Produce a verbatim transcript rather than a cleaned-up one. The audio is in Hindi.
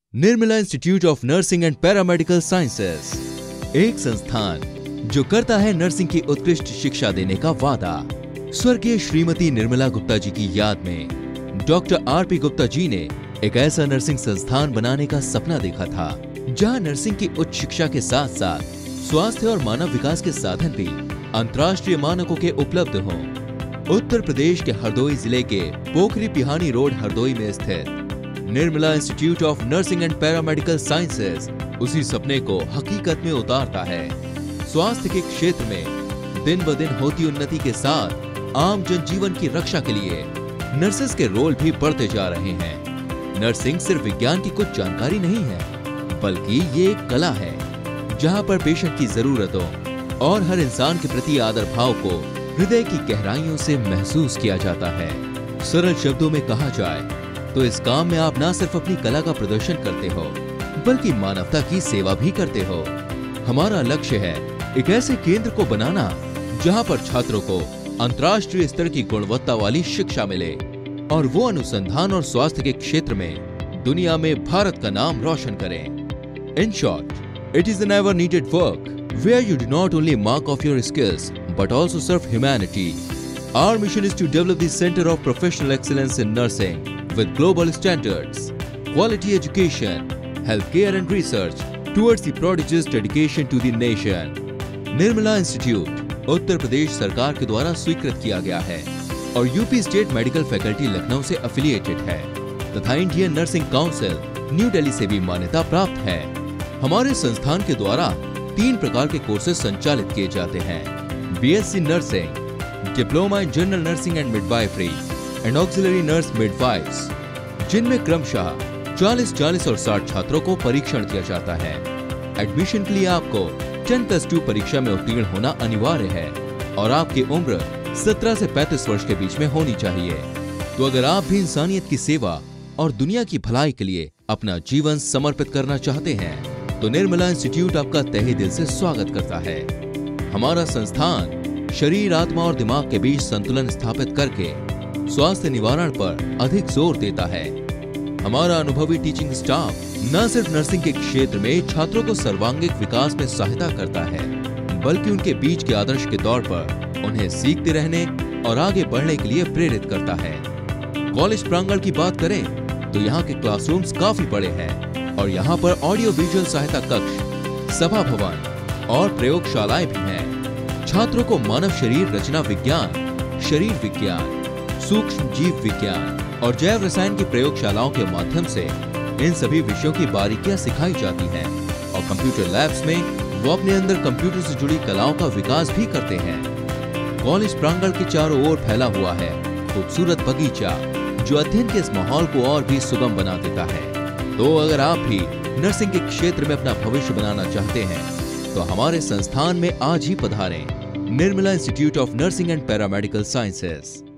Nirmala institute of nursing and paramedical sciences, एक संस्थान जो करता है नर्सिंग की उत्कृष्ट शिक्षा देने का वादा। स्वर्गीय श्रीमती निर्मला गुप्ता जी की याद में doctor R P Gupta ji ने एक ऐसा नर्सिंग संस्थान बनाने का सपना देखा था, जहां नर्सिंग की उच्च शिक्षा के साथ साथ स्वास्थ्य और मानव विकास के साधन भी अंतर्राष्ट्रीय मानकों के उपलब्ध हों। उत्तर प्रदेश के हरदोई जिले के पोखरी पिहानी रोड हरदोई में स्थित Nirmala institute of nursing and paramedical sciences उसी सपने को हकीकत में उतारता है। स्वास्थ्य के क्षेत्र में दिन ब दिन होती उन्नति के साथ आम जनजीवन की रक्षा के लिए नर्सेस के रोल भी बढ़ते जा रहे हैं। नर्सिंग सिर्फ विज्ञान की कुछ जानकारी नहीं है, बल्कि ये एक कला है जहां पर पेशेंट की जरूरतों और हर इंसान के प्रति आदर भाव को हृदय की गहराइयों से महसूस किया जाता है। सरल शब्दों में कहा जाए तो इस काम में आप न सिर्फ अपनी कला का प्रदर्शन करते हो, बल्कि मानवता की सेवा भी करते हो। हमारा लक्ष्य है एक ऐसे केंद्र को बनाना जहां पर छात्रों को अंतर्राष्ट्रीय स्तर की गुणवत्ता वाली शिक्षा मिले और वो अनुसंधान और स्वास्थ्य के क्षेत्र में दुनिया में भारत का नाम रोशन करें। In short, it is an ever needed work where you do not only mark off your skills but also serve humanity. Our mission is to develop the center of professional excellence in nursing with global standards, quality education, healthcare and research towards the prodigious dedication to the nation. Nirmala institute Uttar Pradesh सरकार के द्वारा स्वीकृत किया गया है और UP state medical faculty Lucknow से एफिलिएटेड है तथा Indian nursing council new Delhi से भी मान्यता प्राप्त है। हमारे संस्थान के द्वारा तीन प्रकार के कोर्सेज संचालित किए जाते हैं: BSc nursing, diploma in general nursing and midwifery and auxiliary nurse midwives, जिनमें क्रमशः चालीस चालीस और साठ छात्रों को परीक्षण दिया जाता है। एडमिशन के लिए आपको टेन प्लस टू परीक्षा में उत्तीर्ण होना अनिवार्य है और आपकी उम्र सत्रह से पैंतीस वर्ष के बीच में होनी चाहिए। तो अगर आप भी इंसानियत की सेवा और दुनिया की भलाई के लिए अपना जीवन समर्पित करना चाहते हैं तो निर्मला इंस्टीट्यूट आपका तहे दिल से स्वागत करता है। हमारा संस्थान शरीर, आत्मा और दिमाग के बीच संतुलन स्थापित करके स्वास्थ्य निवारण पर अधिक जोर देता है। हमारा अनुभवी टीचिंग स्टाफ न सिर्फ नर्सिंग के क्षेत्र में छात्रों को सर्वांगीण विकास में सहायता करता है, बल्कि उनके बीच के आदर्श के तौर पर उन्हें सीखते रहने और आगे बढ़ने के लिए प्रेरित करता है। कॉलेज प्रांगण की बात करें तो यहाँ के क्लासरूम्स काफी बड़े हैं और यहाँ पर ऑडियो विजुअल सहायता कक्ष, सभा भवन और प्रयोगशालाएं भी हैं। छात्रों को मानव शरीर रचना विज्ञान, शरीर विज्ञान, सूक्ष्म जीव विज्ञान और जैव रसायन की प्रयोगशालाओं के माध्यम से इन सभी विषयों की बारीकियां सिखाई जाती हैं और कंप्यूटर लैब्स में वो अपने अंदर कंप्यूटर से जुड़ी कलाओं का विकास भी करते हैं। कॉलेज प्रांगण के चारों ओर फैला हुआ है खूबसूरत बगीचा, जो अध्ययन के इस माहौल को और भी सुगम बना देता है। तो अगर आप भी नर्सिंग के क्षेत्र में अपना भविष्य बनाना चाहते हैं तो हमारे संस्थान में आज ही पधारें। Nirmala institute of nursing and paramedical sciences.